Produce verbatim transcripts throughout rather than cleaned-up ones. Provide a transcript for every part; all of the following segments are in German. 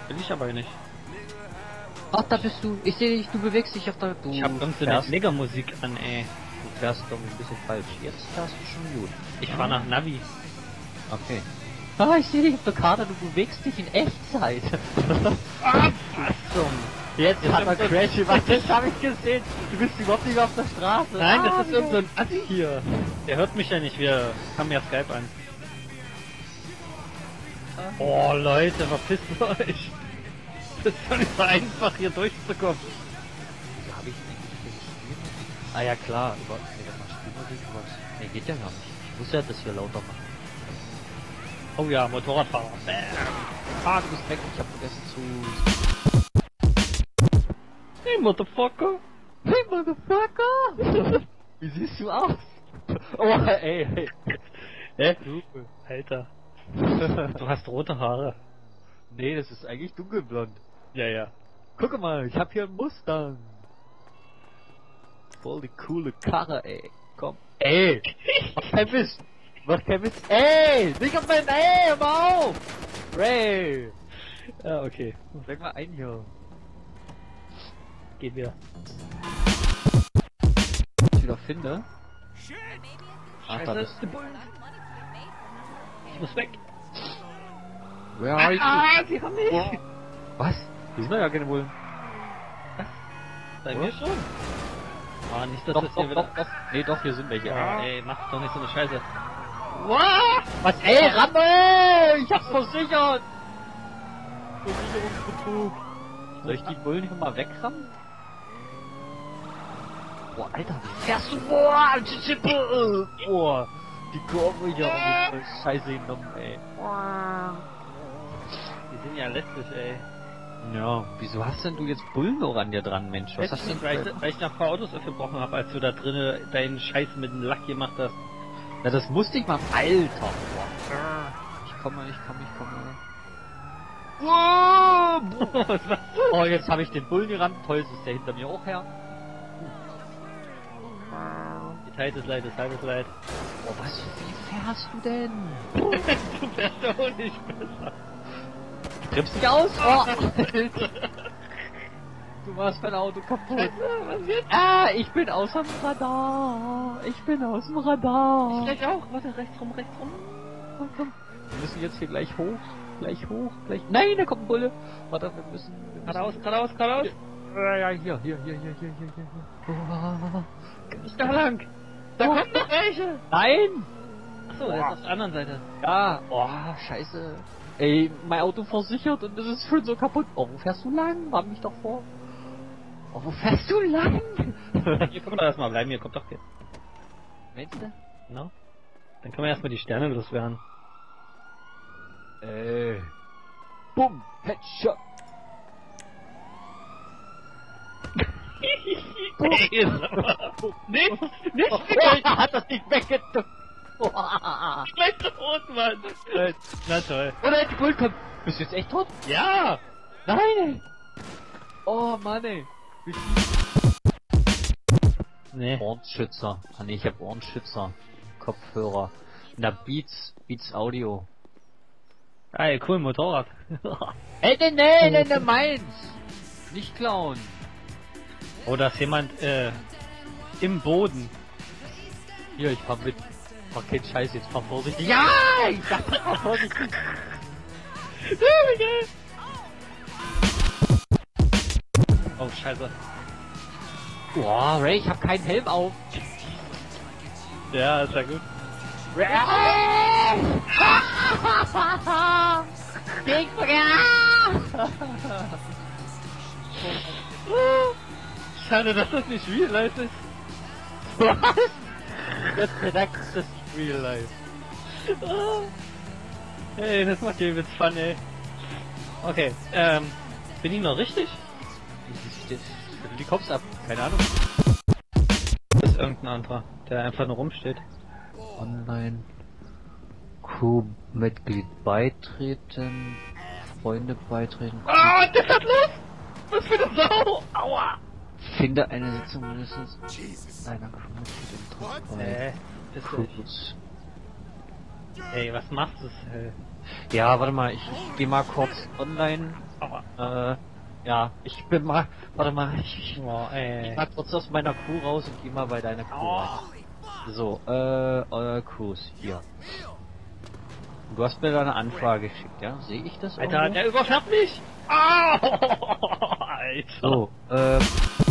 Will ich aber nicht. Ach, da bist du. Ich sehe dich, du bewegst dich auf der... Du Ich hab irgendeine Mega-Musik an, ey. Du fährst doch ein bisschen falsch. Jetzt fährst du schon gut. Ich fahr nach Navi. Okay. Ah, ich sehe dich auf der Karte, du bewegst dich in Echtzeit. Ah, was zum... Jetzt hat er Crash gemacht, das habe ich gesehen. Du bist überhaupt nicht auf der Straße. Nein, ah, das ist irgend so ein Assi hier. Der hört mich ja nicht, wir haben ja Skype an. Oh Leute, verpisst euch. Das ist doch nicht so einfach hier durchzukommen. Wieso habe ich eigentlich gespielt? Ah ja klar, über... Nee, das macht Spielmusik, was... Nee, geht ja gar nicht. Ich muss ja das hier lauter machen. Oh ja, Motorradfahrer. Bam. Ah, du bist weg, ich hab vergessen zu... Hey, Motherfucker! Hey, Motherfucker! Wie siehst du aus? Oh, ey, hey. Hä? Du, Alter. Du hast rote Haare. Nee, das ist eigentlich dunkelblond. Ja, ja. Guck mal, ich hab hier einen Mustang. Voll die coole Karre, ey. Komm. Ey! Mach kein Mist! Mach kein Mist! Ey! Nicht auf mein... Ey, hör mal auf! Ray! Ja, okay. Sag mal ein hier. Geht wieder. Ich wieder finde. Ach, da bist du. Ich muss weg. Where are you? Ah, sie haben mich! Oh. Was? Die sind doch ja keine Bullen. Bei oh. mir schon. Ah, nicht, dass Doch, das doch, hier wieder... doch, doch. Nee, doch, hier sind welche. Ah, ey, mach doch nicht so eine Scheiße. Was? Ey, Ramme! Ich hab's versichert! Versicherungsbetrug. Soll ich die Bullen hier mal wegrammen? Boah, Alter, wie fährst du? Boah, boah, die Kurve hier auf die Scheiße genommen, ey. Die sind ja letztlich, ey. Ja, wieso hast denn du jetzt Bullen noch an dir dran, Mensch? Was hast du denn? Weil ich, weil ich nach ein paar Autos aufgebrochen habe, als du da drinnen deinen Scheiß mit dem Lack gemacht hast. Na, das musste ich mal. Alter, boah. Ich komme, ich komme, ich komme. Wow! Was machst du? Oh, jetzt habe ich den Bullen gerannt. Toll, ist der hinter mir auch her. Die Zeit ist leid, die Zeit ist leid. Oh, was, wie fährst du denn? Du fährst auch nicht besser. Trippst dich aus? Oh. Du machst mein Auto kaputt. Was jetzt? Ah, ich bin aus dem Radar. Ich bin aus dem Radar. Ich gleich auch. Warte, rechts rum, rechts rum. Komm, komm. Wir müssen jetzt hier gleich hoch. Gleich hoch. Gleich. Nein, da kommt ein Bulle. Warte, wir müssen. Wir müssen... Geradeaus, geradeaus, geradeaus. Ja, ja, hier, hier, hier, hier, hier, hier, hier. Oh. Ist da lang. Da Oh. kommt noch welche. Nein! Achso, der ist auf der anderen Seite. Ja. Oh, scheiße. Ey, mein Auto versichert und es ist schon so kaputt. Oh, wo fährst du lang? Warn mich doch vor. Oh, wo fährst du lang? Hier können wir erstmal bleiben, hier kommt doch hier. Meinst du? No? Dann können wir erstmal die Sterne loswerden. Ey. Bumm, Headshot. Ey, nicht, nicht, Oh, hat das nicht weggedrückt. Oh. gleich tot, Mann. Na toll. Oder die Bullen kommen. Bist du jetzt echt tot? Ja! Nein, ey. Oh, Mann, ey. Wie Nee. Ohrenschützer. Ah, nee, ich hab Ohrenschützer. Kopfhörer. Na, Beats, Beats Audio. Ey, cool, Motorrad. Ey, nee, nee, nee, nee, meins. Nicht klauen. Oh, da ist jemand, äh, im Boden. Hier, ich fahr mit. Mach keinen Scheiß, jetzt fahr vorsichtig. Ja, ich sag fahr vorsichtig. Wie geil. Oh, scheiße. Boah, Ray, ich hab keinen Helm auf. Ja, ist ja gut. Schade, dass das nicht real life ist. Was? Jetzt sagst das real life. Hey, das macht hier jetzt Fun, ey. Okay, ähm, bin ich noch richtig? Wenn du die kommst ab, keine Ahnung. Das ist irgendein anderer, der einfach nur rumsteht. Online. Crewmitglied beitreten. Freunde beitreten. Ah, oh, der fährt los! Was für eine Sau! Aua! Finde eine Sitzung mindestens einer Crewmitglied im Tritt bei. Äh, ist Crews. Ey, was machst du? Ey? Ja, warte mal, ich, ich geh mal kurz online. Aua. Äh, ja, ich bin mal, warte mal, ich, Oh, ich ey. mal kurz aus meiner Crew raus und geh mal bei deiner Crew Oh. rein. So, äh, eure Crews, hier. Du hast mir da eine Anfrage geschickt, ja? Sehe ich das Alter, irgendwo? der überfährt mich! Oh, Alter. So, äh,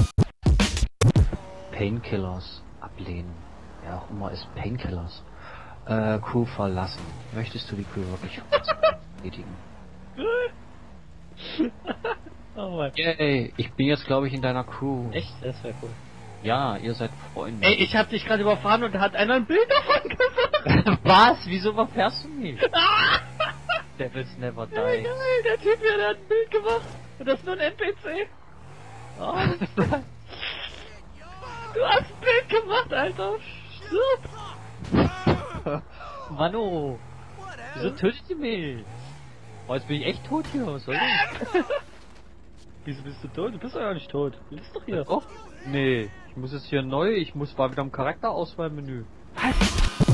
Painkillers ablehnen. Wer auch immer ist Painkillers. Äh, Crew verlassen. Möchtest du die Crew wirklich bestätigen? Oh Mann. Yay, ich bin jetzt glaube ich in deiner Crew. Echt? Das wäre cool. Ja, ihr seid Freunde. Ey, ich hab dich gerade überfahren und da hat einer ein Bild davon gemacht. Was? Wieso überfährst du mich? Ah! Devils never Ja, die. geil, der Typ hier, der hat ein Bild gemacht. Und das ist nur ein N P C. Oh, du hast ein Bild gemacht, Alter. Stirb. Mano, wieso tötet ihr mich? Oh, jetzt bin ich echt tot hier, was soll das? Wieso bist du tot? Du bist doch ja nicht tot. Du bist doch hier. Oh, nee, ich muss jetzt hier neu, ich muss mal wieder im Charakterauswahlmenü. Was?